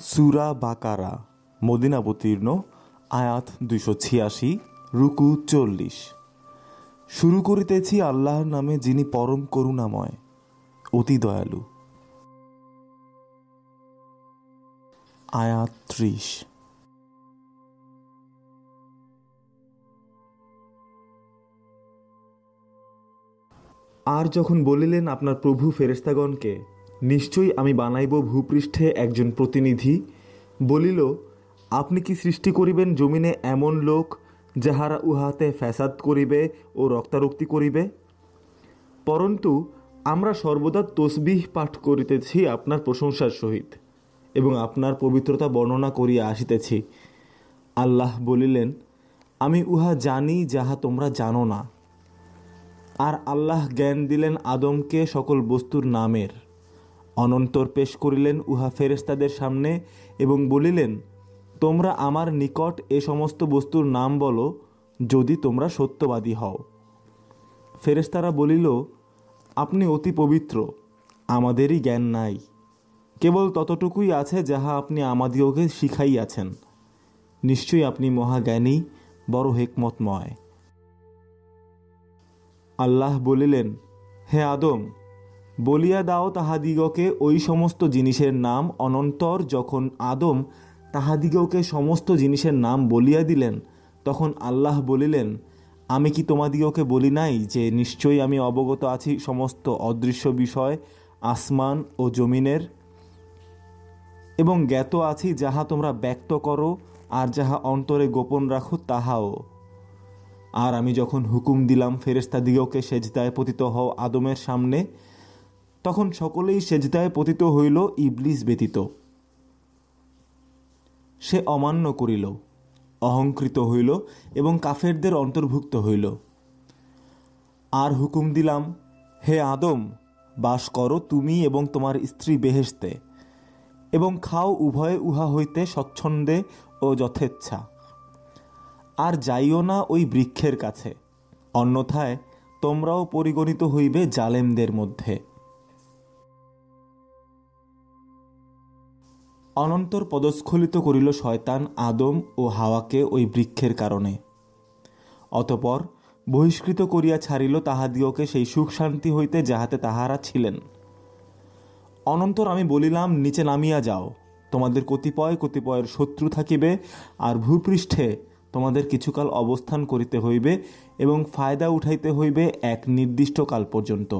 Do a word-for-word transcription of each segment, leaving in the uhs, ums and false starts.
সূরা বাকারা Medina অবতীর্ণ, আয়াত দুইশো ছিয়াশি, রুকু চল্লিশ। শুরু করিতেছি আল্লাহর নামে, যিনি পরম করুণাময়, অতি দয়ালু। আয়াত ত্রিশ। আর যখন বলিলেন আপনার প্রভু ফেরেশতাগণকে, নিশ্চয়ই আমি বানাইব ভূপৃষ্ঠে একজন প্রতিনিধি, বলিল, আপনি কি সৃষ্টি করিবেন জমিনে এমন লোক যাহারা উহাতে ফ্যাসাদ করিবে ও রক্তারক্তি করিবে? পরন্তু আমরা সর্বদা তসবিহ পাঠ করিতেছি আপনার প্রশংসার সহিত এবং আপনার পবিত্রতা বর্ণনা করিয়া আসিতেছি। আল্লাহ বলিলেন, আমি উহা জানি যাহা তোমরা জানো না। আর আল্লাহ জ্ঞান দিলেন আদমকে সকল বস্তুর নামের। অনন্তর পেশ করিলেন উহা ফেরেশতাদের সামনে এবং বলিলেন, তোমরা আমার নিকট এ সমস্ত বস্তুর নাম বলো, যদি তোমরা সত্যবাদী হও। ফেরেশতারা বলিল, আপনি অতি পবিত্র, আমাদেরই জ্ঞান নাই, কেবল ততটুকুই আছে যাহা আপনি আমাদিগকে শিখাইয়াছেন। নিশ্চয়ই আপনি মহাজ্ঞানী, বড় হিকমতময়। আল্লাহ বলিলেন, হে আদম, বলিয়া দাও তাহাদিগকে ওই সমস্ত জিনিসের নাম। অনন্তর যখন আদম তাহাদিগকে সমস্ত জিনিসের নাম বলিয়া দিলেন, তখন আল্লাহ বলিলেন, আমি কি তোমাদিগকে বলি নাই যে নিশ্চয়ই আমি অবগত আছি সমস্ত অদৃশ্য বিষয় আসমান ও জমিনের, এবং জ্ঞাত আছি যাহা তোমরা ব্যক্ত করো আর যাহা অন্তরে গোপন রাখো তাহাও। আর আমি যখন হুকুম দিলাম ফেরেশতাদিগকে সেজদায় পতিত হও আদমের সামনে, তখন সকলেই সেজদায় পতিত হইল, ইবলিস ব্যতীত। সে অমান্য করিল, অহংকৃত হইল এবং কাফেরদের অন্তর্ভুক্ত হইল। আর হুকুম দিলাম, হে আদম, বাস করো তুমি এবং তোমার স্ত্রী বেহেশতে, এবং খাও উভয়ে উহা হইতে স্বচ্ছন্দে ও যথেচ্ছা। আর যাইও না ওই বৃক্ষের কাছে, অন্যথায় তোমরাও পরিগণিত হইবে জালেমদের মধ্যে। অনন্তর পদস্খলিত করিল শয়তান আদম ও হাওয়াকে ওই বৃক্ষের কারণে। অতপর বহিষ্কৃত করিয়া ছাড়িল তাহাদিগকে সেই সুখ শান্তি হইতে যাহাতে তাহারা ছিলেন। অনন্তর আমি বলিলাম, নিচে নামিয়া যাও, তোমাদের কতিপয় কতিপয়ের শত্রু থাকিবে, আর ভূপৃষ্ঠে তোমাদের কিছুকাল অবস্থান করিতে হইবে এবং ফায়দা উঠাইতে হইবে এক নির্দিষ্ট কাল পর্যন্ত।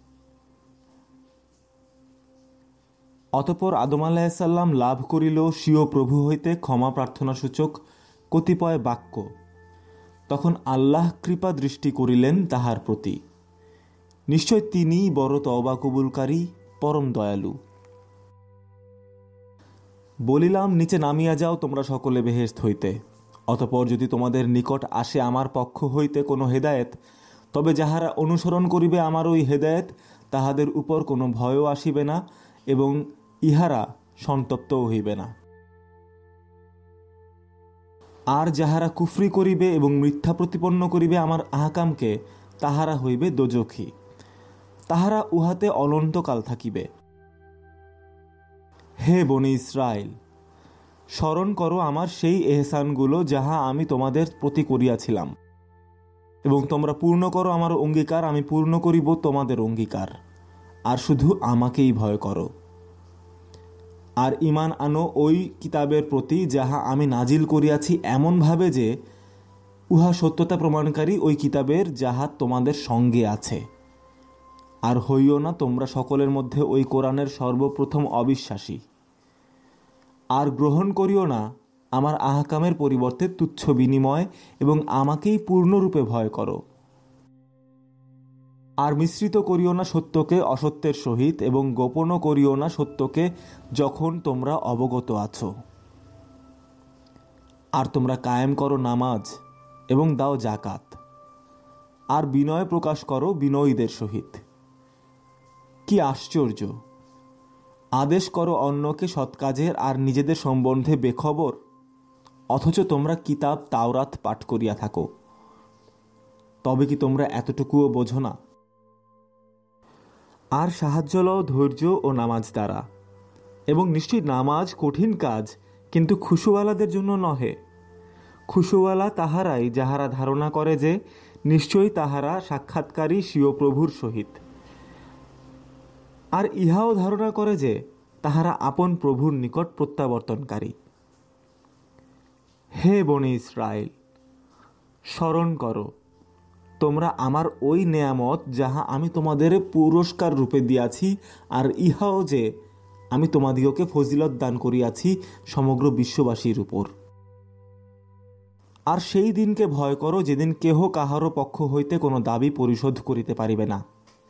অতপর আদম আলাইহিসসালাম লাভ করিল স্বীয় প্রভু হইতে ক্ষমা প্রার্থনাসূচক কতিপয় বাক্য। তখন আল্লাহ কৃপা দৃষ্টি করিলেন তাহার প্রতি। নিশ্চয় তিনিই বড় তওবা কবুলকারী, পরম দয়ালু। বলিলাম, নিচে নামিয়া যাও তোমরা সকলে বেহেশত হইতে। অতপর যদি তোমাদের নিকট আসে আমার পক্ষ হইতে কোনো হেদায়েত, তবে যাহারা অনুসরণ করিবে আমার ওই হেদায়েত, তাহাদের উপর কোনো ভয়ও আসিবে না এবং ইহারা সন্তপ্তও হইবে না। আর যাহারা কুফরি করিবে এবং মিথ্যা প্রতিপন্ন করিবে আমার আহকামকে, তাহারা হইবে দোজখী, তাহারা উহাতে অনন্তকাল থাকিবে। হে বনী ইসরাইল, স্মরণ করো আমার সেই এহসানগুলো যাহা আমি তোমাদের প্রতি করিয়াছিলাম, এবং তোমরা পূর্ণ করো আমার অঙ্গীকার, আমি পূর্ণ করিব তোমাদের অঙ্গীকার। আর শুধু আমাকেই ভয় করো। আর ঈমান আনো ওই কিতাবের প্রতি যাহা আমি নাজিল করিয়াছি, এমনভাবে যে উহা সত্যতা প্রমাণকারী ওই কিতাবের যাহা তোমাদের সঙ্গে আছে। আর হইও না তোমরা সকলের মধ্যে ওই কোরআনের সর্বপ্রথম অবিশ্বাসী। আর গ্রহণ করিও না আমার আহকামের পরিবর্তে তুচ্ছ বিনিময়, এবং আমাকেই পূর্ণরূপে ভয় করো। আর মিশ্রিত করিও না সত্যকে অসত্যের সহিত, এবং গোপনও করিও না সত্যকে যখন তোমরা অবগত আছো। আর তোমরা কায়েম করো নামাজ এবং দাও জাকাত, আর বিনয় প্রকাশ করো বিনয়ীদের সহিত। কি আশ্চর্য! আদেশ করো অন্যকে সৎকাজের আর নিজেদের সম্বন্ধে বেখবর, অথচ তোমরা কিতাব তাওরাত পাঠ করিয়া থাকো। তবে কি তোমরা এতটুকুও বোঝো না? আর সাহায্য লও ধৈর্য ও নামাজ দ্বারা, এবং নিশ্চয়ই নামাজ কঠিন কাজ, কিন্তু খুশুওয়ালাদের জন্য নহে। খুশুওয়ালা তাহারাই যাহারা ধারণা করে যে নিশ্চয়ই তাহারা সাক্ষাৎকারী স্বীয় প্রভুর সহিত, আর ইহাও ধারণা করে যে তাহারা আপন প্রভুর নিকট প্রত্যাবর্তনকারী। হে বনি ইসরায়েল, স্মরণ করো তোমরা আমার ওই নেয়ামত যাহা আমি তোমাদের পুরস্কার রূপে দিয়াছি, আর ইহাও যে আমি তোমাদিগকে ফজিলত দান করিয়াছি সমগ্র বিশ্ববাসীর উপর। আর সেই দিনকে ভয় করো যেদিন কেহ কাহারও পক্ষ হইতে কোনো দাবি পরিশোধ করিতে পারিবে না,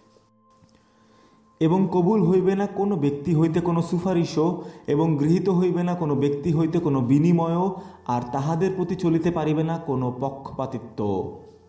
এবং কবুল হইবে না কোনো ব্যক্তি হইতে কোনো সুপারিশও, এবং গৃহীত হইবে না কোনো ব্যক্তি হইতে কোনো বিনিময়ও, আর তাহাদের প্রতি চলিতে পারিবে না কোনো পক্ষপাতিত্ব।